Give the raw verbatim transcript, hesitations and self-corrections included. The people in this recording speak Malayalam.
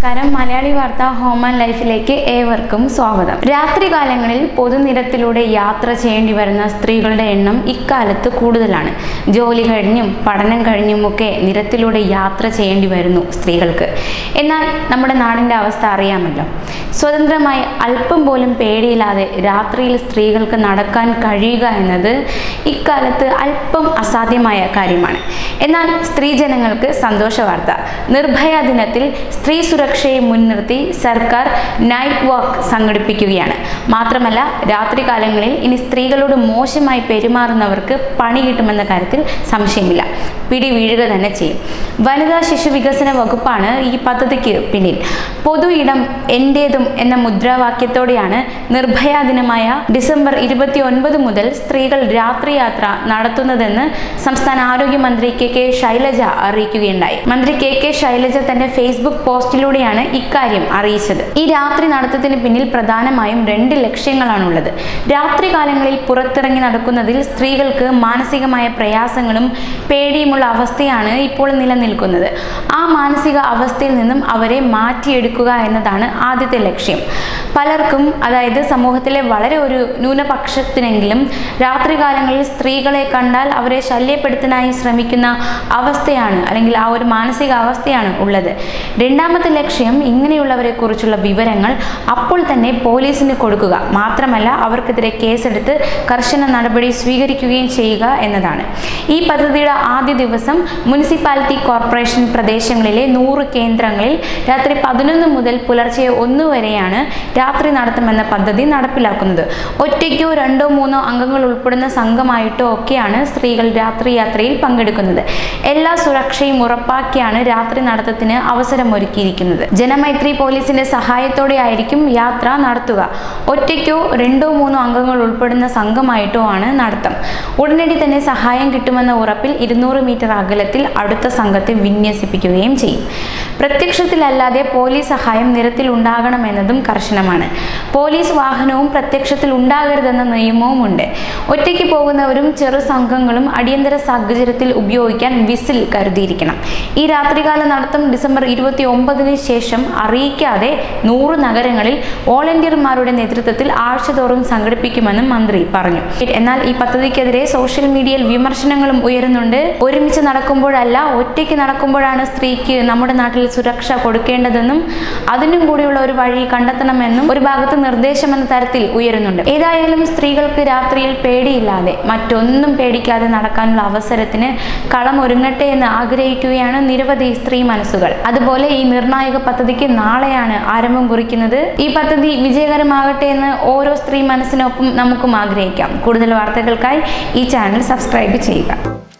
നമസ്കാരം. മലയാളി വാർത്ത ഹോം ആൻഡ് ലൈഫിലേക്ക് ഏവർക്കും സ്വാഗതം. രാത്രികാലങ്ങളിൽ പൊതുനിരത്തിലൂടെ യാത്ര ചെയ്യേണ്ടി വരുന്ന സ്ത്രീകളുടെ എണ്ണം ഇക്കാലത്ത് കൂടുതലാണ്. ജോലി കഴിഞ്ഞും പഠനം കഴിഞ്ഞുമൊക്കെ നിരത്തിലൂടെ യാത്ര ചെയ്യേണ്ടി വരുന്നു സ്ത്രീകൾക്ക്. എന്നാൽ നമ്മുടെ നാടിൻ്റെ അവസ്ഥ അറിയാമല്ലോ. സ്വതന്ത്രമായി അല്പം പോലും പേടിയില്ലാതെ രാത്രിയിൽ സ്ത്രീകൾക്ക് നടക്കാൻ കഴിയുക എന്നത് ഇക്കാലത്ത് അല്പം അസാധ്യമായ കാര്യമാണ്. എന്നാൽ സ്ത്രീജനങ്ങൾക്ക് സന്തോഷ വാർത്ത. നിർഭയ ദിനത്തിൽ സ്ത്രീ സുരക്ഷയെ മുൻനിർത്തി സർക്കാർ നൈറ്റ് വാക്ക് സംഘടിപ്പിക്കുകയാണ്. മാത്രമല്ല, രാത്രികാലങ്ങളിൽ ഇനി സ്ത്രീകളോട് മോശമായി പെരുമാറുന്നവർക്ക് പണി കിട്ടുമെന്ന കാര്യത്തിൽ സംശയമില്ല. പിടി വീഴുക തന്നെ ചെയ്യും. വനിതാ ശിശു വികസന വകുപ്പാണ് ഈ പദ്ധതിക്ക് പിന്നിൽ. പൊതു ഇടം എൻ്റേതും എന്ന മുദ്രാവാക്യത്തോടെയാണ് നിർഭയ ദിനമായ ഡിസംബർ ഇരുപത്തി ഒൻപത് മുതൽ സ്ത്രീകൾ രാത്രി യാത്ര നടത്തുന്നതെന്ന് സംസ്ഥാന ആരോഗ്യമന്ത്രി കെ കെ ശൈലജ അറിയിക്കുകയുണ്ടായി. മന്ത്രി കെ കെ ശൈലജ തന്റെ ഫേസ്ബുക്ക് പോസ്റ്റിലൂടെയാണ് ഇക്കാര്യം അറിയിച്ചത്. ഈ രാത്രി നടത്തത്തിന് പിന്നിൽ പ്രധാനമായും രണ്ട് ലക്ഷ്യങ്ങളാണുള്ളത്. രാത്രി കാലങ്ങളിൽ പുറത്തിറങ്ങി നടക്കുന്നതിൽ സ്ത്രീകൾക്ക് മാനസികമായ പ്രയാസങ്ങളും പേടിയുമുള്ള അവസ്ഥയാണ് ഇപ്പോൾ നിലനിൽക്കുന്നത്. ആ മാനസിക അവസ്ഥയിൽ നിന്നും അവരെ മാറ്റിയെടുക്കുക എന്നതാണ് ആദ്യത്തെ ലക്ഷ്യം. പലർക്കും, അതായത് സമൂഹത്തിലെ വളരെ ഒരു ന്യൂനപക്ഷത്തിനെങ്കിലും രാത്രികാലങ്ങളിൽ സ്ത്രീകളെ കണ്ടാൽ അവരെ ശല്യപ്പെടുത്താനായി ശ്രമിക്കുന്ന അവസ്ഥയാണ്, അല്ലെങ്കിൽ ആ ഒരു മാനസിക അവസ്ഥയാണ് ഉള്ളത്. രണ്ടാമത്തെ ലക്ഷ്യം ഇങ്ങനെയുള്ളവരെ കുറിച്ചുള്ള വിവരങ്ങൾ അപ്പോൾ തന്നെ പോലീസിന് കൊടുക്കുക, മാത്രമല്ല അവർക്കെതിരെ കേസെടുത്ത് കർശന നടപടി സ്വീകരിക്കുകയും ചെയ്യുക എന്നതാണ്. ഈ പദ്ധതിയുടെ ആദ്യ ദിവസം മുനിസിപ്പാലിറ്റി കോർപ്പറേഷൻ പ്രദേശങ്ങളിലെ നൂറ് കേന്ദ്രങ്ങളിൽ രാത്രി പതിനൊന്ന് മുതൽ പുലർച്ചെ ഒന്ന് വരെയാണ് രാത്രി നടത്തുമെന്ന പദ്ധതി നടപ്പിലാക്കുന്നത്. ഒറ്റയ്ക്കോ രണ്ടോ മൂന്നോ അംഗങ്ങൾ ഉൾപ്പെടുന്ന സംഘമായിട്ടോ ഒക്കെയാണ് സ്ത്രീകൾ രാത്രി യാത്രയിൽ പങ്കെടുക്കുന്നത്. എല്ലാ സുരക്ഷയും ഉറപ്പാക്കിയാണ് രാത്രി നടത്തത്തിന് അവസരമൊരുക്കിയിരിക്കുന്നത്. ജനമൈത്രി പോലീസിന്റെ സഹായത്തോടെ ആയിരിക്കും യാത്ര നടത്തുക. ഒറ്റയ്ക്കോ രണ്ടോ മൂന്നോ അംഗങ്ങൾ ഉൾപ്പെടുന്ന സംഘമായിട്ടോ ആണ് നടത്തം. ഉടനടി തന്നെ സഹായം കിട്ടുമെന്ന ഉറപ്പിൽ ഇരുന്നൂറ് മീറ്റർ അകലത്തിൽ അടുത്ത സംഘത്തെ വിന്യസിപ്പിക്കുകയും ചെയ്യും. പ്രത്യക്ഷത്തിലല്ലാതെ പോലീസ് സഹായം നിരത്തിൽ ഉണ്ടാകണമെന്നതും കർശനമാണ്. പോലീസ് വാഹനവും പ്രത്യക്ഷത്തിൽ ഉണ്ടാകരുതെന്ന നിയമവും ഉണ്ട്. ഒറ്റയ്ക്ക് പോകുന്നവരും ചെറു സംഘങ്ങളും അടിയന്തര സാഹചര്യത്തിൽ ഉപയോഗിക്കാൻ വിസിൽ കരുതിയിരിക്കണം. ഈ രാത്രികാല നടത്തം ഡിസംബർ ഇരുപത്തി ഒമ്പതിന് ശേഷം അറിയിക്കാതെ നൂറ് നഗരങ്ങളിൽ വോളണ്ടിയർമാരുടെ നേതൃത്വത്തിൽ ആഴ്ചതോറും സംഘടിപ്പിക്കുമെന്നും മന്ത്രി പറഞ്ഞു. എന്നാൽ ഈ പദ്ധതിക്കെതിരെ സോഷ്യൽ മീഡിയയിൽ വിമർശനങ്ങളും ഉയരുന്നുണ്ട്. ഒരുമിച്ച് നടക്കുമ്പോഴല്ല, ഒറ്റയ്ക്ക് നടക്കുമ്പോഴാണ് സ്ത്രീക്ക് നമ്മുടെ നാട്ടിൽ സുരക്ഷ കൊടുക്കേണ്ടതെന്നും അതിനും കൂടിയുള്ള ഒരു വഴി കണ്ടെത്തണമെന്നും ഒരു ഭാഗത്ത് നിർദ്ദേശമെന്ന തരത്തിൽ ഉയരുന്നുണ്ട്. ഏതായാലും സ്ത്രീകൾക്ക് രാത്രിയിൽ പേടിയില്ലാതെ, മറ്റൊന്നും പേടിക്കാതെ നടക്കാനുള്ള അവസരത്തിന് കളമൊരുങ്ങട്ടെ എന്ന് ആഗ്രഹിക്കുകയാണ് നിരവധി സ്ത്രീ മനസ്സുകൾ. അതുപോലെ ഈ നിർണായക പദ്ധതിക്ക് നാളെയാണ് ആരംഭം കുറിക്കുന്നത്. ഈ പദ്ധതി വിജയകരമാകട്ടെ എന്ന് ഓരോ സ്ത്രീ മനസ്സിനൊപ്പം നമുക്കും ആഗ്രഹിക്കാം. കൂടുതൽ വാർത്തകൾക്കായി ഈ ചാനൽ സബ്സ്ക്രൈബ് ചെയ്യുക.